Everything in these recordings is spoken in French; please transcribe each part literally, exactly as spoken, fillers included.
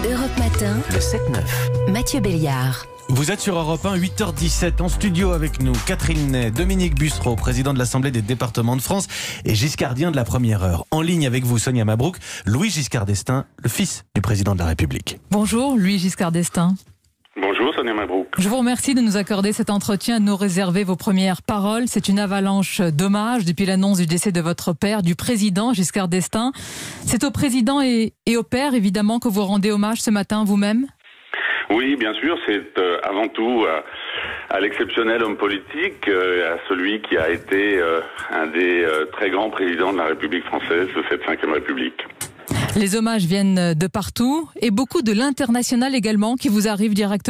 Europe Matin, le sept neuf. Mathieu Béliard. Vous êtes sur Europe un, huit heures dix-sept, en studio avec nous, Catherine Ney, Dominique Bussereau, président de l'Assemblée des départements de France, et Giscardien de la première heure. En ligne avec vous, Sonia Mabrouk, Louis Giscard d'Estaing, le fils du président de la République. Bonjour, Louis Giscard d'Estaing. Bonjour Sonia Mabrouk. Je vous remercie de nous accorder cet entretien, de nous réserver vos premières paroles. C'est une avalanche d'hommages depuis l'annonce du décès de votre père, du président Giscard d'Estaing. C'est au président et, et au père, évidemment, que vous rendez hommage ce matin vous-même ? Oui, bien sûr, c'est euh, avant tout euh, à l'exceptionnel homme politique, euh, à celui qui a été euh, un des euh, très grands présidents de la République française, de cette cinquième République. Les hommages viennent de partout et beaucoup de l'international également qui vous arrive directement ?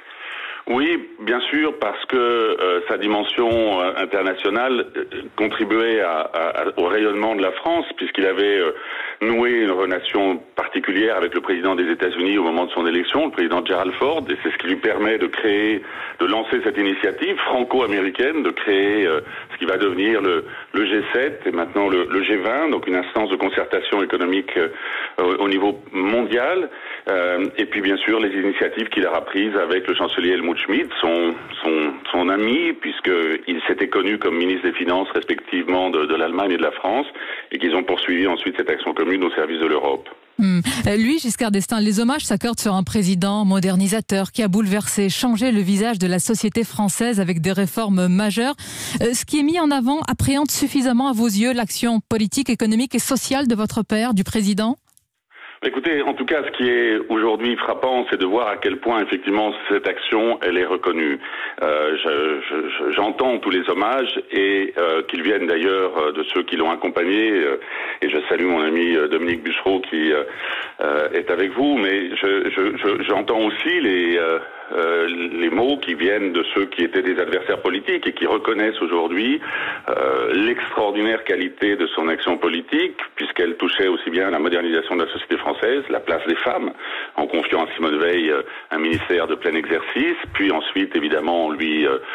Oui, bien sûr, parce que euh, sa dimension euh, internationale euh, contribuait à, à, au rayonnement de la France, puisqu'il avait euh, noué une relation particulière avec le président des États-Unis au moment de son élection, le président Gerald Ford, et c'est ce qui lui permet de créer, de lancer cette initiative franco-américaine, de créer euh, ce qui va devenir le, le G sept et maintenant le, le G vingt, donc une instance de concertation économique euh, au niveau mondial, euh, et puis bien sûr les initiatives qu'il aura prises avec le chancelier Helmut Schmidt, son, son, son ami, puisqu'ils s'étaient connus comme ministre des Finances respectivement de, de l'Allemagne et de la France, et qu'ils ont poursuivi ensuite cette action commune au service de l'Europe. Hum. Lui, Giscard d'Estaing, les hommages s'accordent sur un président modernisateur qui a bouleversé, changé le visage de la société française avec des réformes majeures. Euh, ce qui est mis en avant appréhende suffisamment à vos yeux l'action politique, économique et sociale de votre père, du président ? Écoutez, en tout cas, ce qui est aujourd'hui frappant, c'est de voir à quel point, effectivement, cette action, elle est reconnue. Euh, je, je, j'entends tous les hommages et euh, qu'ils viennent d'ailleurs de ceux qui l'ont accompagné. Euh, et je salue mon ami Dominique Bussereau qui euh, euh, est avec vous. Mais je, je, je, j'entends aussi les... Euh, Euh, les mots qui viennent de ceux qui étaient des adversaires politiques et qui reconnaissent aujourd'hui euh, l'extraordinaire qualité de son action politique, puisqu'elle touchait aussi bien à la modernisation de la société française, la place des femmes, en confiant à Simone Veil euh, un ministère de plein exercice, puis ensuite évidemment en lui euh,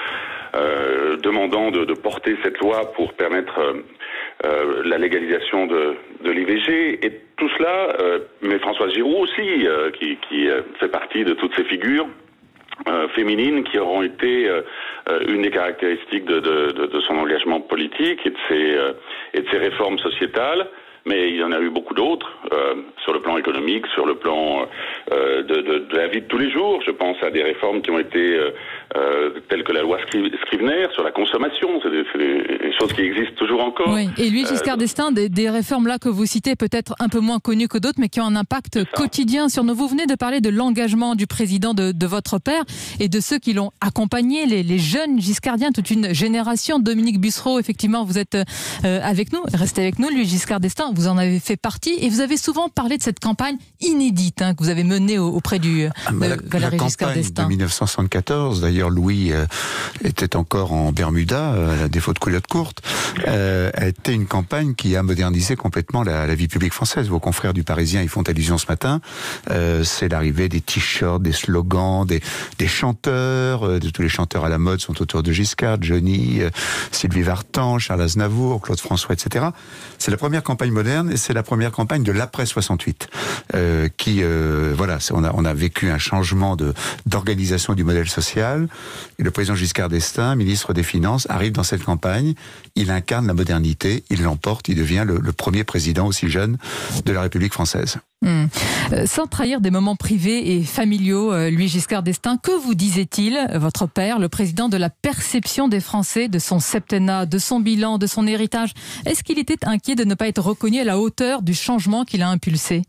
euh, demandant de, de porter cette loi pour permettre euh, euh, la légalisation de, de l'I V G, et tout cela, euh, mais Françoise Giroud aussi, euh, qui, qui euh, fait partie de toutes ces figures Euh, féminines qui auront été euh, euh, une des caractéristiques de, de, de, de son engagement politique et de ses, euh, et de ses réformes sociétales. Mais il y en a eu beaucoup d'autres, euh, sur le plan économique, sur le plan euh, de, de, de la vie de tous les jours. Je pense à des réformes qui ont été euh, euh, telles que la loi Scrivener sur la consommation. C'est des, c'est des choses qui existent toujours encore. Oui. Et lui, Giscard euh, d'Estaing, des, des réformes là que vous citez, peut-être un peu moins connues que d'autres, mais qui ont un impact quotidien sur nous. Vous venez de parler de l'engagement du président de, de votre père et de ceux qui l'ont accompagné, les, les jeunes giscardiens, toute une génération. Dominique Bussereau, effectivement, vous êtes euh, avec nous, restez avec nous, lui, Giscard d'Estaing. Vous en avez fait partie et vous avez souvent parlé de cette campagne inédite hein, que vous avez menée auprès du ah, bah, de Valéry Giscard d'Estaing. De mille neuf cent soixante-quatorze, d'ailleurs Louis euh, était encore en Bermuda, euh, à défaut de culotte courte, euh, a été une campagne qui a modernisé complètement la, la vie publique française. Vos confrères du Parisien y font allusion ce matin. Euh, c'est l'arrivée des t-shirts, des slogans, des, des chanteurs, euh, de tous les chanteurs à la mode sont autour de Giscard, Johnny, euh, Sylvie Vartan, Charles Aznavour, Claude François, et cetera. C'est la première campagne moderne et c'est la première campagne de l'après soixante-huit euh, qui, euh, voilà, on a, on a vécu un changement de, d'organisation du modèle social et le président Giscard d'Estaing, ministre des Finances, arrive dans cette campagne, il incarne la modernité, il l'emporte, il devient le, le premier président aussi jeune de la République française. Mmh. Euh, sans trahir des moments privés et familiaux, euh, Louis Giscard d'Estaing, que vous disait-il, votre père, le président, de la perception des Français, de son septennat, de son bilan, de son héritage? Est-ce qu'il était inquiet de ne pas être reconnu à la hauteur du changement qu'il a impulsé?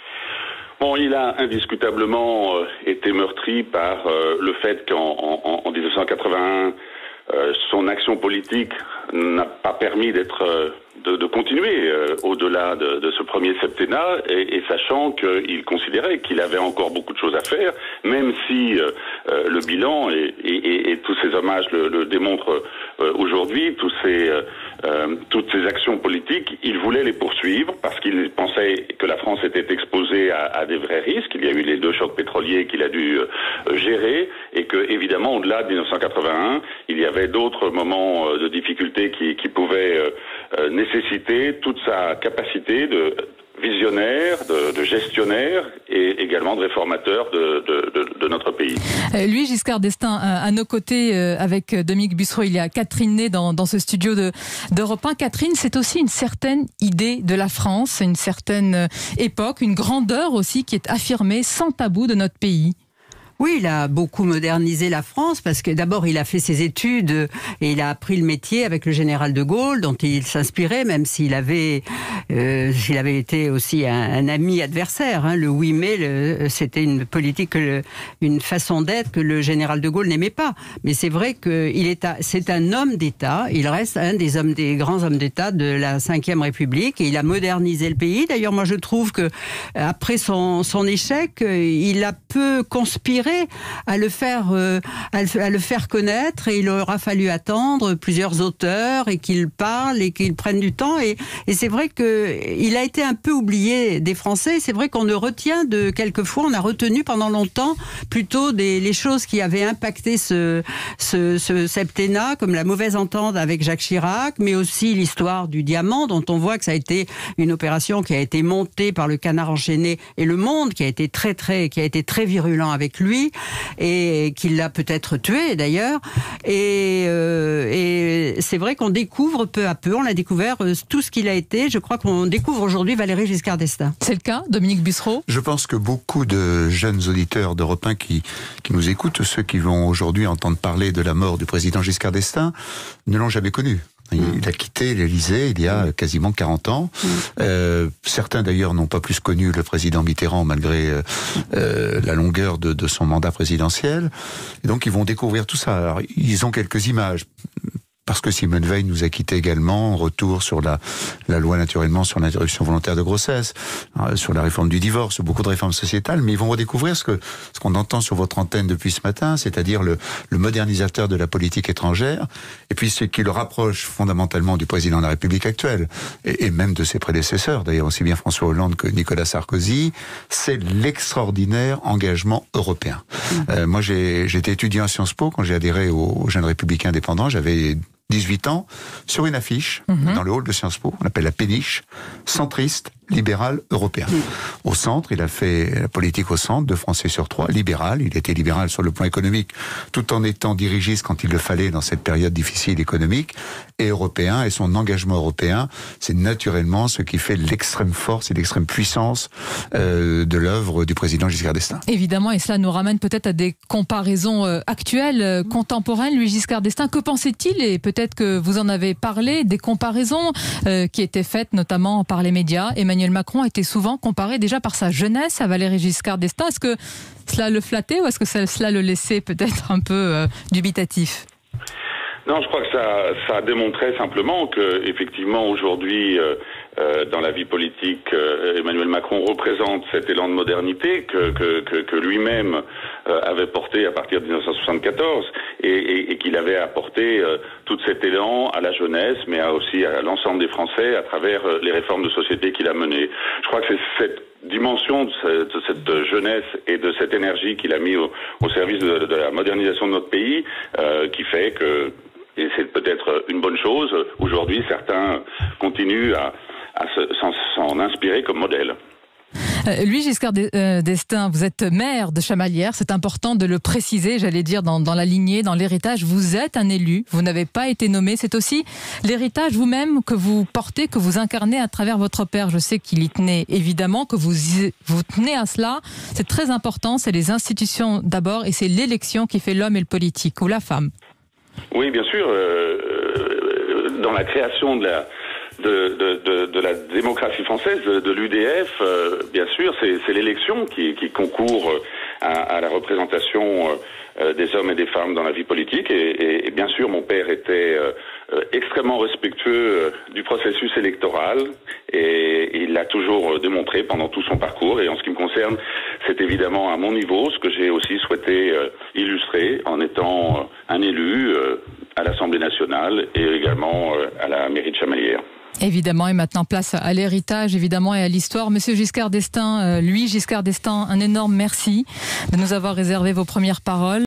Bon, il a indiscutablement euh, été meurtri par euh, le fait qu'en en, en dix-neuf cent quatre-vingt-un, euh, son action politique n'a pas permis d'être... Euh, De, de continuer euh, au-delà de, de ce premier septennat et, et sachant qu'il considérait qu'il avait encore beaucoup de choses à faire, même si euh, euh, le bilan et, et, et tous ces hommages le, le démontrent euh, aujourd'hui, tous ces, euh, toutes ces actions politiques, il voulait les poursuivre parce qu'il pensait que la France était exposée à, à des vrais risques. Il y a eu les deux chocs pétroliers qu'il a dû euh, gérer et que, évidemment, au-delà de dix-neuf cent quatre-vingt-un, il y avait d'autres moments euh, de difficulté qui, qui pouvaient euh, euh, nécessiter toute sa capacité de visionnaire, de, de gestionnaire et également de réformateur de, de, de, de notre pays. Euh, lui, Giscard d'Estaing, à, à nos côtés, euh, avec Dominique Bussereau, il y a Catherine Ney dans, dans ce studio de, d'Europe un. Catherine, c'est aussi une certaine idée de la France, une certaine époque, une grandeur aussi qui est affirmée sans tabou de notre pays. Oui, il a beaucoup modernisé la France parce que d'abord il a fait ses études et il a appris le métier avec le général de Gaulle dont il s'inspirait, même s'il avait, euh, s'il avait été aussi un, un ami adversaire. Hein. Le huit mai, le, c'était une politique, le, une façon d'être que le général de Gaulle n'aimait pas. Mais c'est vrai qu'il est, à, c'est un homme d'État. Il reste un des hommes, des grands hommes d'État de la cinquième République et il a modernisé le pays. D'ailleurs, moi je trouve que après son, son échec, il a peu conspiré à le faire, euh, à, le, à le faire connaître et il aura fallu attendre plusieurs auteurs et qu'ils parlent et qu'ils prennent du temps et, et c'est vrai que il a été un peu oublié des Français. C'est vrai qu'on ne retient de quelquefois, on a retenu pendant longtemps plutôt des les choses qui avaient impacté ce, ce, ce septennat, comme la mauvaise entente avec Jacques Chirac, mais aussi l'histoire du diamant dont on voit que ça a été une opération qui a été montée par le Canard enchaîné et Le Monde qui a été très très qui a été très virulent avec lui. Et qu'il l'a peut-être tué d'ailleurs. Et, euh, et c'est vrai qu'on découvre peu à peu, on a découvert euh, tout ce qu'il a été. Je crois qu'on découvre aujourd'hui Valéry Giscard d'Estaing. C'est le cas, Dominique Bussereau? Je pense que beaucoup de jeunes auditeurs d'Europe un qui, qui nous écoutent, ceux qui vont aujourd'hui entendre parler de la mort du président Giscard d'Estaing, ne l'ont jamais connu. Il a quitté l'Élysée il y a quasiment quarante ans. Euh, certains d'ailleurs n'ont pas plus connu le président Mitterrand malgré euh, la longueur de, de son mandat présidentiel. Et donc ils vont découvrir tout ça. Alors, ils ont quelques images. Parce que Simone Veil nous a quitté également, retour sur la, la loi naturellement sur l'interruption volontaire de grossesse, sur la réforme du divorce, beaucoup de réformes sociétales, mais ils vont redécouvrir ce que ce qu'on entend sur votre antenne depuis ce matin, c'est-à-dire le, le modernisateur de la politique étrangère, et puis ce qui le rapproche fondamentalement du président de la République actuelle, et, et même de ses prédécesseurs, d'ailleurs aussi bien François Hollande que Nicolas Sarkozy, c'est l'extraordinaire engagement européen. Euh, moi, j'ai, j'étais étudiant à Sciences Po quand j'ai adhéré aux, aux Jeunes Républicains Indépendants, j'avais dix-huit ans, sur une affiche, mmh. dans le hall de Sciences Po, on appelle la péniche, centriste, libéral, européen. Mmh. Au centre, il a fait la politique au centre, deux Français sur trois, libéral, il était libéral sur le plan économique, tout en étant dirigiste quand il le fallait dans cette période difficile économique, et européen, et son engagement européen, c'est naturellement ce qui fait l'extrême force et l'extrême puissance euh, de l'œuvre du président Giscard d'Estaing. Évidemment, et cela nous ramène peut-être à des comparaisons euh, actuelles, euh, contemporaines. Lui, Giscard d'Estaing, que pensait-il? Et peut-être que vous en avez parlé, des comparaisons euh, qui étaient faites notamment par les médias. Emmanuel Macron était souvent comparé déjà par sa jeunesse à Valéry Giscard d'Estaing. Est-ce que cela le flattait ou est-ce que cela le laissait peut-être un peu euh, dubitatif? Non, je crois que ça, ça démontrait simplement que, effectivement, aujourd'hui, euh, euh, dans la vie politique, euh, Emmanuel Macron représente cet élan de modernité que, que, que, que lui-même euh, avait porté à partir de dix-neuf cent soixante-quatorze et, et, et qu'il avait apporté euh, tout cet élan à la jeunesse, mais à aussi à l'ensemble des Français à travers euh, les réformes de société qu'il a menées. Je crois que c'est cette dimension de cette, de cette jeunesse et de cette énergie qu'il a mis au, au service de, de la modernisation de notre pays euh, qui fait que, et c'est peut-être une bonne chose, aujourd'hui certains continuent à, à se, s'en, s'en inspirer comme modèle. Euh, lui, Giscard d'Estaing, vous êtes maire de Chamalières, c'est important de le préciser, j'allais dire, dans, dans la lignée, dans l'héritage. Vous êtes un élu, vous n'avez pas été nommé. C'est aussi l'héritage vous-même que vous portez, que vous incarnez à travers votre père. Je sais qu'il y tenait évidemment, que vous, vous tenez à cela. C'est très important, c'est les institutions d'abord et c'est l'élection qui fait l'homme et le politique, ou la femme. Oui, bien sûr. Euh, dans la création de la de, de, de, de la démocratie française, de, de l'U D F, euh, bien sûr, c'est, c'est l'élection qui, qui concourt à, à la représentation euh, des hommes et des femmes dans la vie politique. Et, et, et bien sûr, mon père était euh, extrêmement respectueux du processus électoral et il l'a toujours démontré pendant tout son parcours. Et en ce qui me concerne, c'est évidemment à mon niveau ce que j'ai aussi souhaité euh, illustrer en étant euh, un élu euh, à l'Assemblée nationale et également euh, à la mairie de Chamalières. Évidemment, et maintenant place à l'héritage, évidemment, et à l'histoire. Monsieur Giscard d'Estaing, euh, lui, Giscard d'Estaing, un énorme merci de nous avoir réservé vos premières paroles.